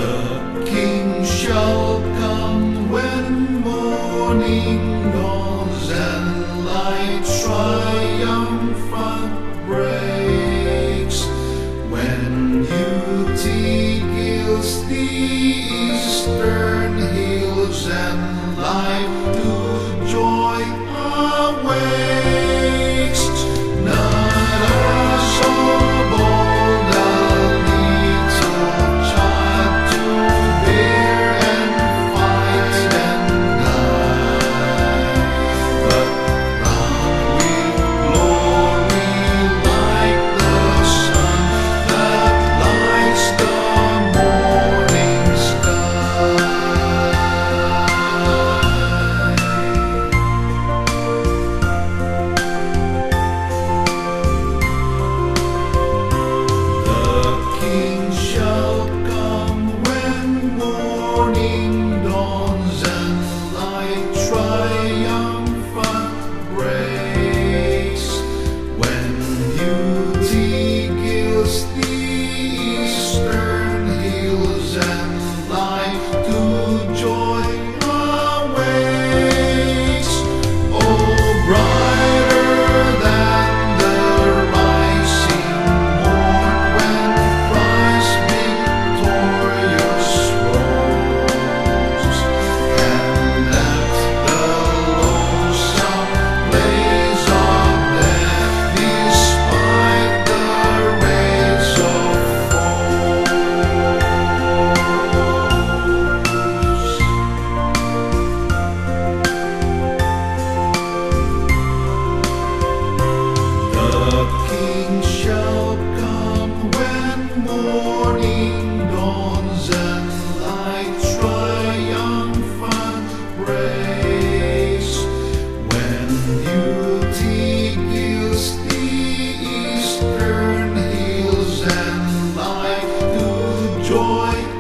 The King shall come when morning dawns and light triumphant breaks, when beauty gilds the eastern hills and life to joy awakes. Not a so bold a little child to bear and fight and die, but crowned with glory like the sun that lights the morning sky. The King shall come when morning dawns and light triumphant breaks, when beauty gilds the eastern hills and life to joy awakes. Oh, brighter than the rising morn, when Christ victorious rose, and at the lonesome place of death, despite the rays of foes. The King shall come when morning dawns and light triumphant breaks, when beauty gilds the eastern hills and life to joy